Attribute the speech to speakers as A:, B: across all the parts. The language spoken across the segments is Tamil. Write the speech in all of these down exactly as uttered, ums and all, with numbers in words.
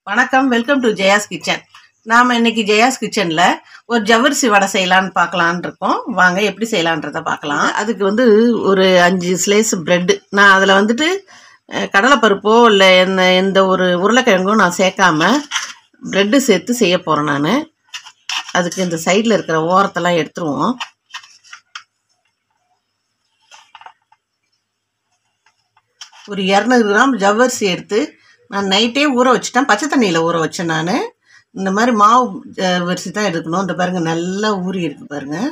A: வணக்கம், வெல்கம் டு ஜெயாஸ் கிச்சன். நாம் இன்னைக்கு ஜெயாஸ் கிச்சனில் ஒரு ஜவ்வரிசி வடை செய்யலான்னு பார்க்கலான் இருக்கோம். வாங்க எப்படி செய்யலான்றதை பார்க்கலாம். அதுக்கு வந்து ஒரு அஞ்சு ஸ்லைஸ் ப்ரெட்டு, நான் அதில் வந்துட்டு கடலைப்பருப்போ இல்லை எந்த எந்த ஒரு உருளைக்கிழங்கும் நான் சேர்க்காம ப்ரெட்டு சேர்த்து செய்ய போகிறேன். நான் அதுக்கு இந்த சைடில் இருக்கிற ஓரத்தெல்லாம் எடுத்துருவோம். ஒரு இரநூறு கிராம் ஜவ்வரிசி எடுத்து நான் நைட்டே ஊற வச்சுட்டேன். பச்சை தண்ணியில் ஊற வச்சேன். நான் இந்த மாதிரி மாவு ஜவ்வரிசி தான் எடுக்கணும். இந்த பாருங்கள், நல்லா ஊறி இருக்கு பாருங்கள்.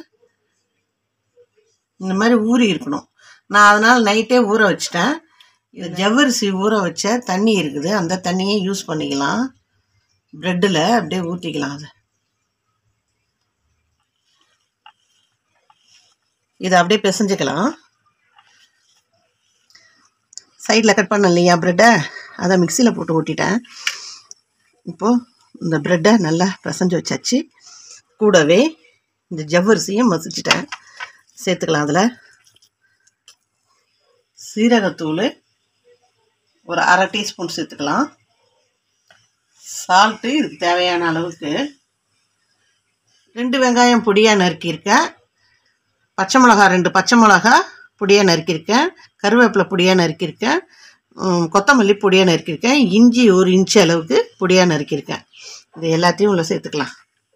A: இந்த மாதிரி ஊறி இருக்கணும். நான் அதனால் நைட்டே ஊற வச்சிட்டேன். இது ஜவ்வரிசி ஊற வச்ச தண்ணி இருக்குது, அந்த தண்ணியை யூஸ் பண்ணிக்கலாம். ப்ரெட்டில் அப்படியே ஊற்றிக்கலாம். அதை இதை அப்படியே பிசைஞ்சிக்கலாம். சைடில் கட் பண்ண இல்லையா ப்ரெட்டை, அதை மிக்சியில் போட்டு ஊட்டிட்டேன். இப்போது இந்த ப்ரெட்டை நல்லா பிசைஞ்சு வச்சாச்சு. கூடவே இந்த ஜவ்வரிசியும் மசிச்சிட்டேன். சேர்த்துக்கலாம். அதில் சீரகத்தூள் ஒரு அரை டீஸ்பூன் சேர்த்துக்கலாம். சால்ட்டு இதுக்கு தேவையான அளவுக்கு. ரெண்டு வெங்காயம் பொடியாக நறுக்கியிருக்கேன். பச்சை மிளகா ரெண்டு பச்சை மிளகா பொடியாக நறுக்கியிருக்கேன். கருவேப்பிலை பொடியாக நறுக்கியிருக்கேன். கொத்தமல்லி பொடியாக நறுக்கியிருக்கேன். இஞ்சி ஒரு இன்ச்சு அளவுக்கு பொடியாக நறுக்கியிருக்கேன். இது எல்லாத்தையும் உள்ள சேர்த்துக்கலாம்.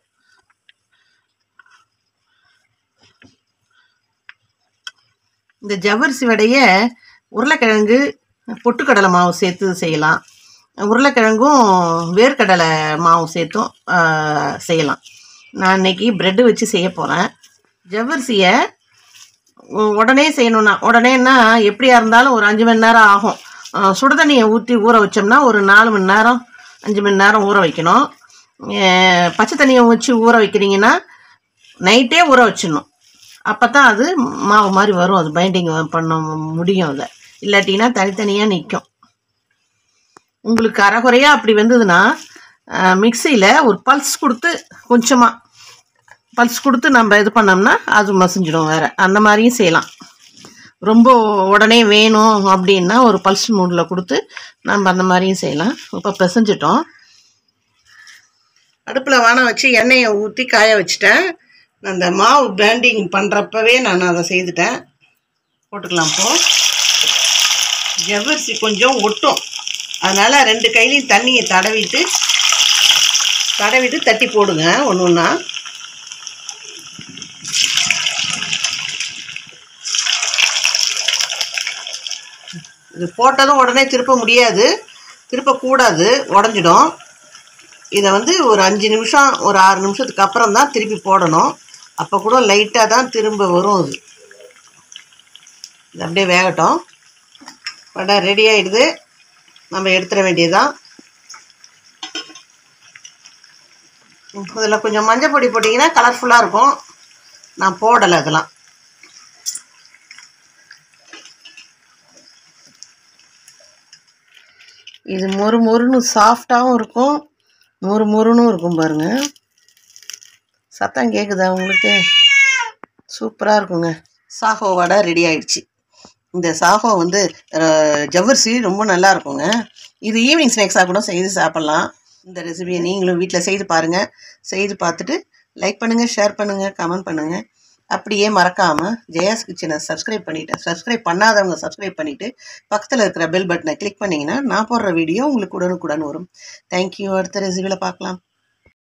A: இந்த ஜவ்வரிசி வடையை உருளைக்கிழங்கு பொட்டுக்கடலை மாவு சேர்த்து செய்யலாம். உருளைக்கிழங்கும் வேர்க்கடலை மாவு சேர்த்தும் செய்யலாம். நான் இன்னைக்கு ப்ரெட்டு வச்சு செய்ய போகிறேன். ஜவ்வரிசியை உடனே செய்யணுன்னா, உடனேன்னா எப்படியா இருந்தாலும் ஒரு அஞ்சு மணி நேரம் ஆகும். சுடுதண்ணியை ஊற்றி ஊற வச்சோம்னா ஒரு நாலு மணி நேரம் அஞ்சு மணி நேரம் ஊற வைக்கணும். பச்சை தண்ணியை வச்சு ஊற வைக்கிறீங்கன்னா நைட்டே ஊற வச்சிடணும். அப்போ தான் அது மாவு மாதிரி வரும். அது பைண்டிங் பண்ண முடியும். அதை இல்லாட்டினா தனித்தனியாக நிற்கும். உங்களுக்கு அரைகுறையாக அப்படி வந்ததுன்னா மிக்சியில் ஒரு பல்ஸ் கொடுத்து கொஞ்சமாக பல்ஸ் கொடுத்து நம்ம இது பண்ணோம்னா அது மசிஞ்சிடும். வேறு அந்த மாதிரியும் செய்யலாம். ரொம்ப உடனே வேணும் அப்படின்னா ஒரு பல்ஸ் மூடில் கொடுத்து நம்ம அந்த மாதிரியும் செய்யலாம். இப்போ பிசைஞ்சிட்டோம். அடுப்பில் வானம் வச்சு எண்ணெயை ஊற்றி காய வச்சுட்டேன். அந்த மாவு பேண்டிங் பண்ணுறப்பவே நான் அதை செய்துட்டேன். போட்டுக்கலாம். இப்போது ஜவ்வரிசி கொஞ்சம் ஒட்டும், அதனால் ரெண்டு கையிலையும் தண்ணியை தடவிட்டு தடவிட்டு தட்டி போடுங்க ஒன்று ஒன்றா. இது போட்டதும் உடனே திருப்ப முடியாது, திருப்பக்கூடாது, உடஞ்சிடும். இதை வந்து ஒரு அஞ்சு நிமிஷம் ஒரு ஆறு நிமிஷத்துக்கு அப்புறம் தான் திருப்பி போடணும். அப்போ கூட லைட்டாக தான் திரும்ப வரும். அது இது அப்படியே வேகட்டும். வடை ரெடி ஆகிடுது. நம்ம எடுத்துட வேண்டியதுதான். இதில் கொஞ்சம் மஞ்சள் பொடி போட்டிங்கன்னா கலர்ஃபுல்லாக இருக்கும். நான் போடலை அதெல்லாம். இது மொறு மொறுன்னு சாஃப்டாகவும் இருக்கும், மொறு மொறுன்னும் இருக்கும். பாருங்கள், சத்தம் கேட்குதா உங்களுக்கு? சூப்பராக இருக்குங்க. சாகோ வடை ரெடி ஆயிடுச்சு. இந்த சாகோ வந்து ஜவ்வரிசி ரொம்ப நல்லா இருக்குங்க. இது ஈவினிங் ஸ்நாக்ஸாக கூட செய்து சாப்பிட்லாம். இந்த ரெசிபியை நீங்களும் வீட்டில் செய்து பாருங்கள். செய்து பார்த்துட்டு லைக் பண்ணுங்கள், ஷேர் பண்ணுங்கள், கமெண்ட் பண்ணுங்கள். அப்படியே மறக்காமல் ஜெயாஸ் கிச்சனை சப்ஸ்கிரைப் பண்ணிவிட்டு, சப்ஸ்கிரைப் பண்ணாதவங்க சப்ஸ்கிரைப் பண்ணிவிட்டு பக்கத்தில் இருக்கிற பெல் பட்டனை கிளிக் பண்ணிங்கன்னா நான் போடுற வீடியோ உங்களுக்கு உடனுக்குடன் வரும். தேங்க்யூ. அடுத்த ரெசிபியில் பார்க்கலாம்.